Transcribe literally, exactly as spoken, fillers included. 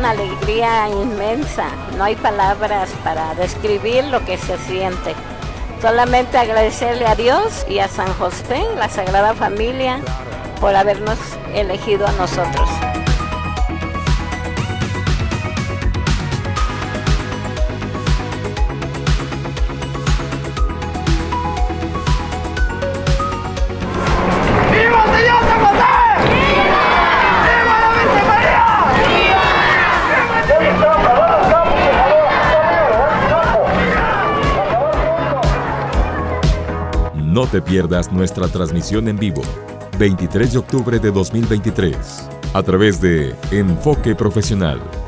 una alegría inmensa. No hay palabras para describir lo que se siente. Solamente agradecerle a Dios y a San José, la Sagrada Familia, por habernos elegido a nosotros. No te pierdas nuestra transmisión en vivo, veintitrés de octubre de dos mil veintitrés, a través de Enfoque Profesional.